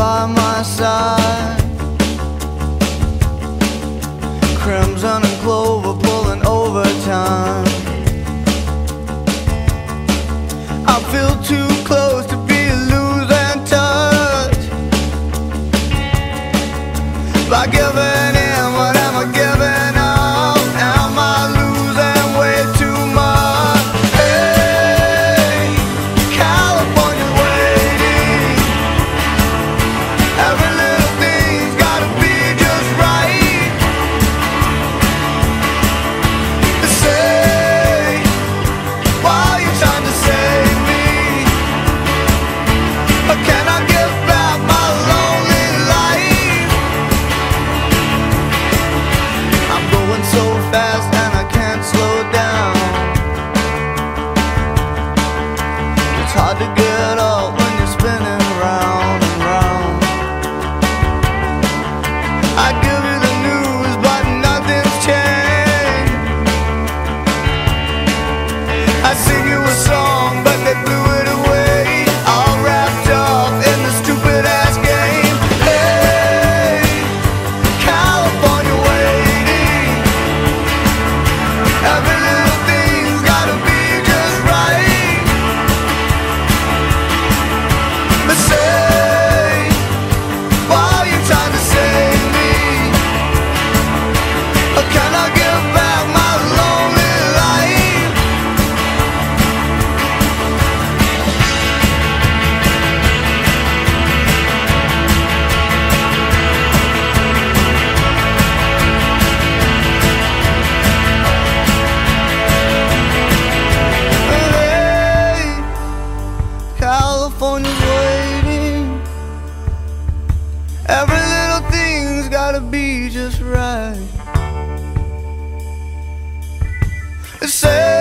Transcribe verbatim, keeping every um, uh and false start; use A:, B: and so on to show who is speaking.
A: by my side. Crimson and clover pulling overtime. I feel too close to be losing touch. By giving in, what am I giving up? Am I losing way too much? Hey, California waiting. Every little thing's gotta be just right. Say, why are you trying to save me? Or can I give back my lonely life? I'm going so fast and I can't slow down. It's hard to get up when you're spinning round and round. I give you the news but nothing's changed. I sing you a song but they blew it away. All wrapped up in the stupid ass game. Hey, California waiting. Every little thing's gotta be just right. But say, why are you trying to save me? Or can I give back my lonely life? Hey, California's waiting. Every little thing's gotta be just right. Say